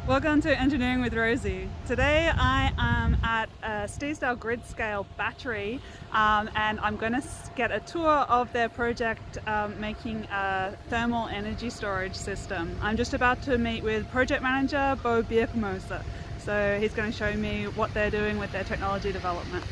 Welcome to Engineering with Rosie. Today I am at Stiesdal Gridscale Battery and I'm going to get a tour of their project making a thermal energy storage system. I'm just about to meet with project manager Bo Birkemose, so he's going to show me what they're doing with their technology development.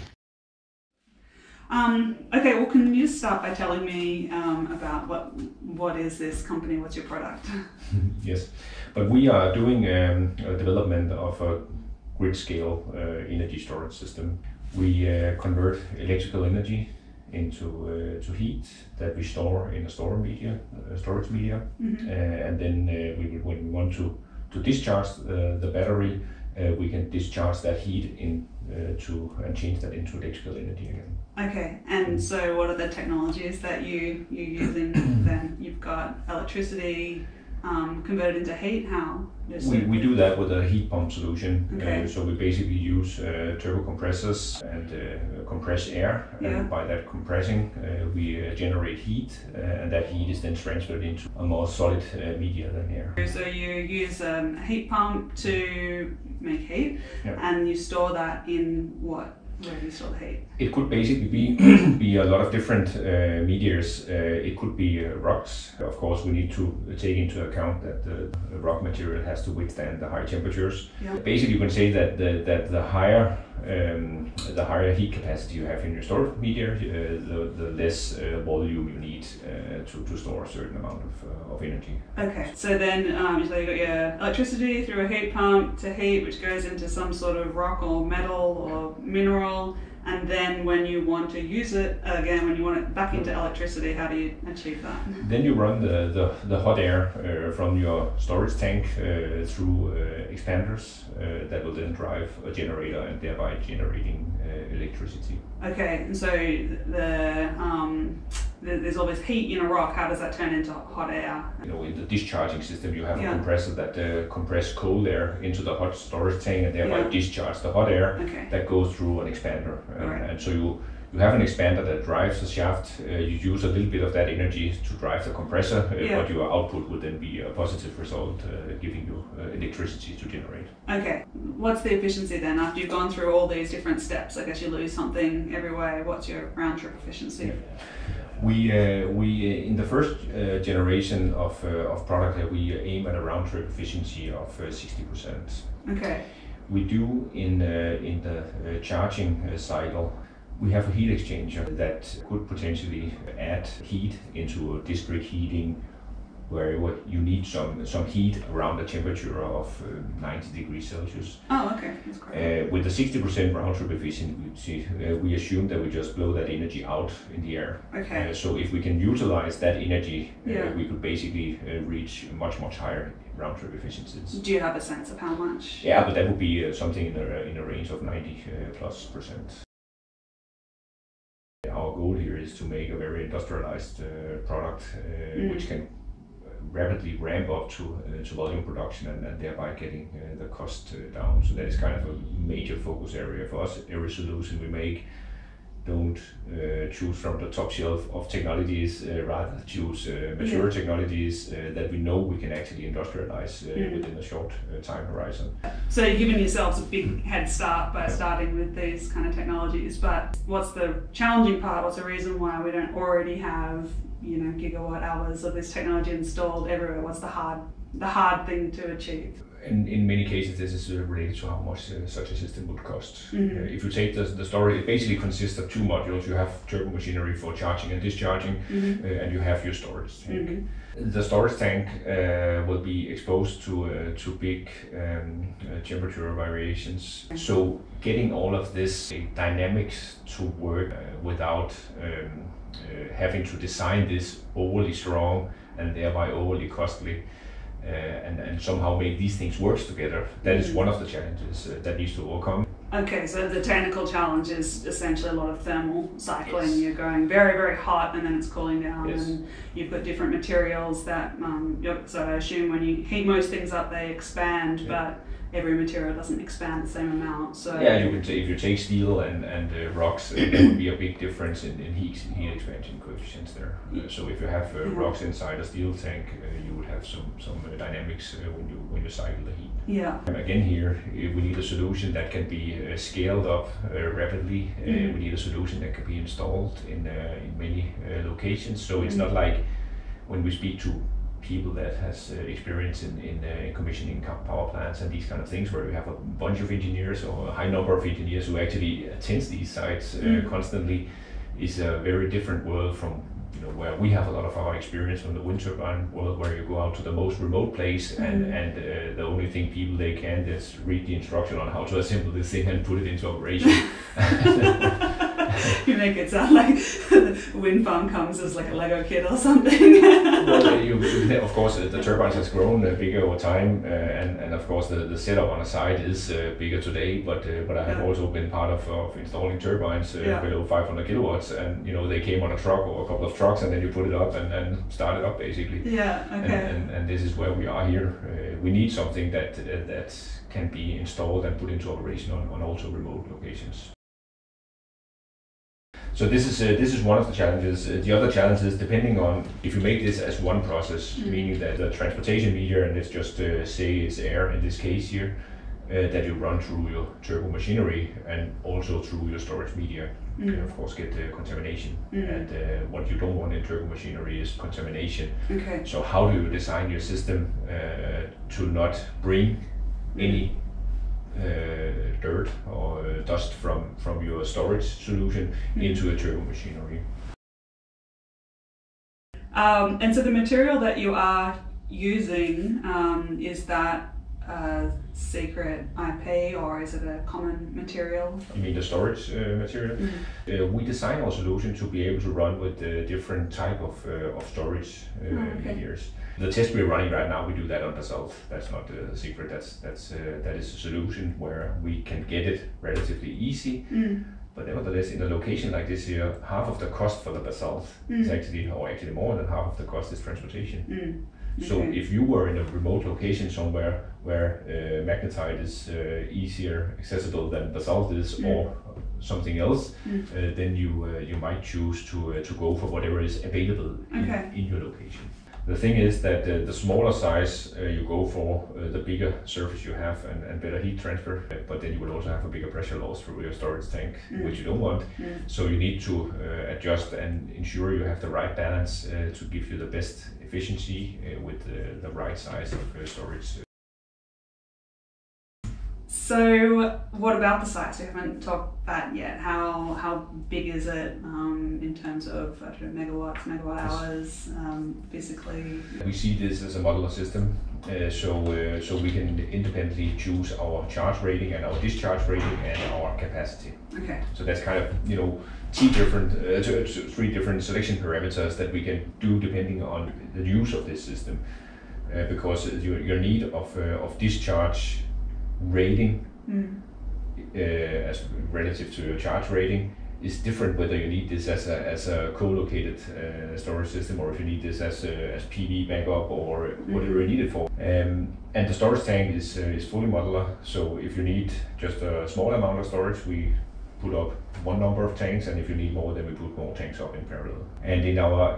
Okay, well, can you start by telling me about what is this company, what's your product? Yes, but we are doing a development of a grid-scale energy storage system. We convert electrical energy into to heat that we store in a storage media, and then when we want to discharge the battery, we can discharge that heat and change that into electrical energy again. Okay, and so what are the technologies that you're using then? You've got electricity converted into heat. How? We do that with a heat pump solution. Okay. So we basically use turbo compressors and compress air, and by that compressing we generate heat, and that heat is then transferred into a more solid media than air. So you use a heat pump to make heat, and you store that in what? Where do you store the heat? It could basically be a lot of different medias. It could be rocks. Of course, we need to take into account that the rock material has to withstand the high temperatures. Yeah. Basically, you can say that the higher heat capacity you have in your storage media, the less volume you need to store a certain amount of energy. Okay, so then so you got your electricity through a heat pump to heat, which goes into some sort of rock or metal or mineral. And then when you want to use it again, when you want it back into electricity, how do you achieve that? Then you run the hot air from your storage tank through expanders that will then drive a generator and thereby generating electricity. Okay, and so there's all this heat in a rock. How does that turn into hot air? You know, in the discharging system, you have a compressor that compress cold air into the hot storage tank and thereby discharge the hot air that goes through an expander. And so you have an expander that drives the shaft. You use a little bit of that energy to drive the compressor, but your output would then be a positive result, giving you electricity to generate. Okay, what's the efficiency then? After you've gone through all these different steps, I guess you lose something every way. What's your round trip efficiency? Yeah. We in the first generation of product, we aim at a round trip efficiency of 60%. Okay. We do in the charging cycle. We have a heat exchanger that could potentially add heat into a discrete heating, where you need some heat around a temperature of 90 degrees Celsius. Oh, okay, that's great. With the 60% round trip efficiency, we assume that we just blow that energy out in the air. Okay. So if we can utilize that energy, we could basically reach much higher round trip efficiencies. Do you have a sense of how much? Yeah, but that would be something in a range of 90+%. Our goal here is to make a very industrialized product which can rapidly ramp up to volume production and thereby getting the cost down. So that is kind of a major focus area for us. Every solution we make, don't choose from the top shelf of technologies, rather choose mature technologies that we know we can actually industrialize within a short time horizon. So you're giving yourselves a big head start by starting with these kind of technologies, but what's the challenging part? What's the reason why we don't already have gigawatt hours of this technology installed everywhere? What's the hard thing to achieve? In many cases, this is related to how much such a system would cost. If you take the storage, it basically consists of two modules. You have turbo machinery for charging and discharging, and you have your storage tank. The storage tank will be exposed to big temperature variations. So getting all of this dynamics to work without having to design this overly strong and thereby overly costly, and somehow make these things work together. That is one of the challenges that needs to overcome. Okay, so the technical challenge is essentially a lot of thermal cycling. Yes. You're going very, very hot and then it's cooling down, and you've got different materials that, so I assume when you heat most things up they expand, but every material doesn't expand the same amount. So yeah, you can if you take steel and rocks, there would be a big difference in heat expansion coefficients there. So if you have rocks inside a steel tank, you would have some dynamics when you cycle the heat. Yeah. Again here, we need a solution that can be scaled up rapidly. We need a solution that can be installed in many locations. So it's not like when we speak to people that has experience in commissioning power plants and these kind of things, where we have a bunch of engineers or a high number of engineers who actually attend these sites constantly, is a very different world from where we have a lot of our experience from the wind turbine world, where you go out to the most remote place and the only thing people they can is read the instruction on how to assemble this thing and put it into operation. You make it sound like the wind farm comes as like a Lego kit or something. Well, of course, the turbines has grown bigger over time, and of course the setup on a site is bigger today. But I have also been part of installing turbines below 500 kilowatts, and they came on a truck or a couple of trucks, and then you put it up and start it up basically. Yeah. Okay. And this is where we are here. We need something that can be installed and put into operation on also remote locations. So this is one of the challenges. The other challenge is, depending on if you make this as one process, meaning that the transportation media, and let's just say it's air in this case here, that you run through your turbo machinery and also through your storage media, you can of course get contamination. And what you don't want in turbo machinery is contamination. Okay. So how do you design your system to not bring any dirt or dust from your storage solution into a turbo machinery? And so the material that you are using, is that secret IP, or is it a common material? You mean the storage material? We design our solution to be able to run with different type of storage medias. The test we're running right now, we do that on basalt. That's not a secret. That is a solution where we can get it relatively easy. But nevertheless, in a location like this here, half of the cost for the basalt is actually more than half of the cost is transportation. So if you were in a remote location somewhere where magnetite is easier accessible than basalt is, or something else, then you might choose to go for whatever is available in your location. The thing is that the smaller size you go for, the bigger surface you have and better heat transfer, but then you will also have a bigger pressure loss through your storage tank, which you don't want. So you need to adjust and ensure you have the right balance to give you the best efficiency with the right size of storage. So what about the size? We haven't talked that yet. How big is it in terms of megawatts, megawatt hours, physically? We see this as a modular system, so we can independently choose our charge rating and our discharge rating and our capacity. Okay. So that's kind of three different selection parameters that we can do depending on the use of this system, because your need of discharge rating as relative to your charge rating is different, whether you need this as a co-located storage system, or if you need this as PV backup, or whatever you need it for. And the storage tank is fully modular, so if you need just a small amount of storage, we put up one number of tanks, and if you need more, then we put more tanks up in parallel. And in our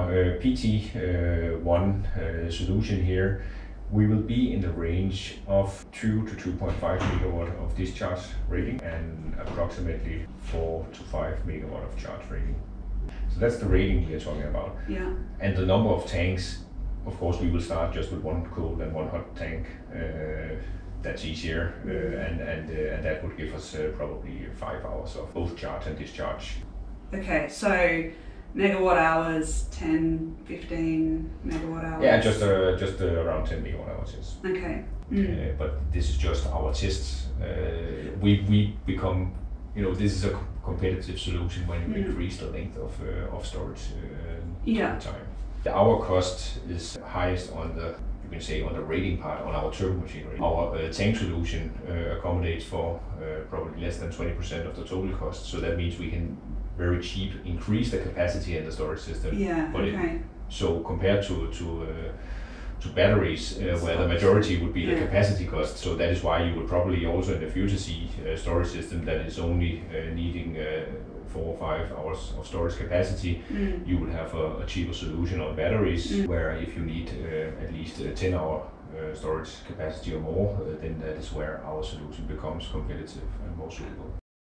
PT1 solution here, we will be in the range of 2 to 2.5 megawatt of discharge rating and approximately 4 to 5 megawatt of charge rating. So that's the rating we are talking about. Yeah. And the number of tanks, of course, we will start just with one cold and one hot tank. That's easier, and that would give us probably 5 hours of both charge and discharge. Okay, so megawatt hours, 10, 15 megawatt hours? Yeah, just around 10 megawatt hours, yes. Okay. But this is just our tests. We become, this is a competitive solution when you increase the length of storage over time. Our cost is highest on the, you can say, on the rating part on our turbo machinery. Our tank solution accommodates for probably less than 20% of the total cost. So that means we can very cheap increase the capacity in the storage system. Yeah. But so compared to batteries, where the majority would be the capacity cost, so that is why you would probably also in the future see a storage system that is only needing 4 or 5 hours of storage capacity. You would have a cheaper solution on batteries, where if you need at least 10-hour storage capacity or more, then that is where our solution becomes competitive and more suitable.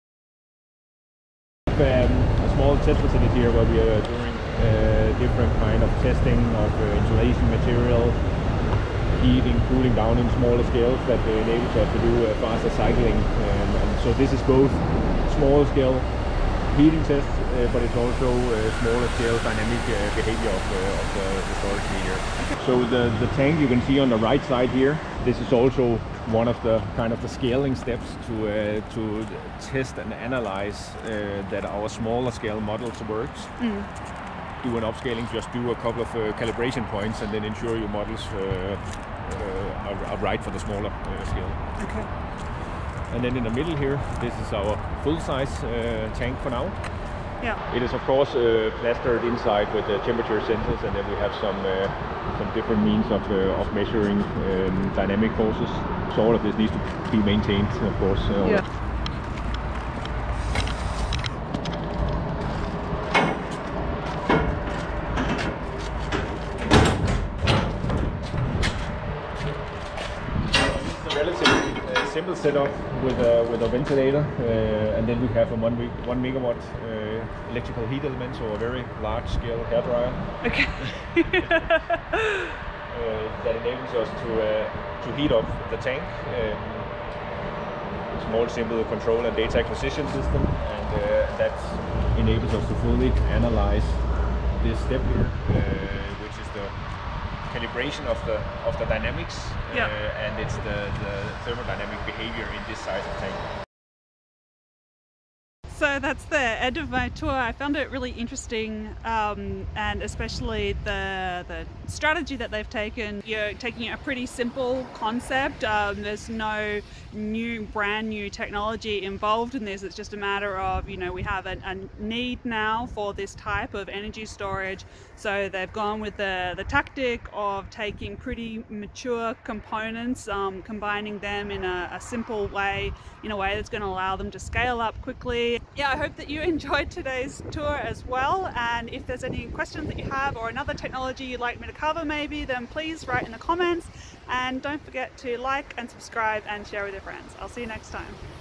A small test facility here where we are doing different kind of testing of insulation material, heating, cooling down in smaller scales that enables us to do faster cycling. And so this is both small scale heating tests, but it's also smaller scale dynamic behavior of the storage meter. So the tank you can see on the right side here, this is also one of the kind of the scaling steps to test and analyze that our smaller scale models works. Do an upscaling, just do a couple of calibration points and then ensure your models are right for the smaller scale. Okay. And then in the middle here, this is our full-size tank for now. Yeah. It is of course plastered inside with temperature sensors, and then we have some different means of measuring dynamic forces. So all of this needs to be maintained, of course. Yeah. Simple setup with a ventilator, and then we have a 1 megawatt electrical heat element, so a very large scale hairdryer. Okay. That enables us to heat up the tank. Small simple control and data acquisition system, and that enables us to fully analyze this step here, which is the calibration of the dynamics, and it's the thermodynamic behavior in this size of tank. So that's the end of my tour. I found it really interesting, and especially the strategy that they've taken. You're taking a pretty simple concept. There's no brand new technology involved in this. It's just a matter of, we have a need now for this type of energy storage. So they've gone with the tactic of taking pretty mature components, combining them in a simple way, in a way that's going to allow them to scale up quickly. Yeah, I hope that you enjoyed today's tour as well, and if there's any questions that you have or another technology you'd like me to cover maybe, then please write in the comments, and don't forget to like and subscribe and share with your friends. I'll see you next time.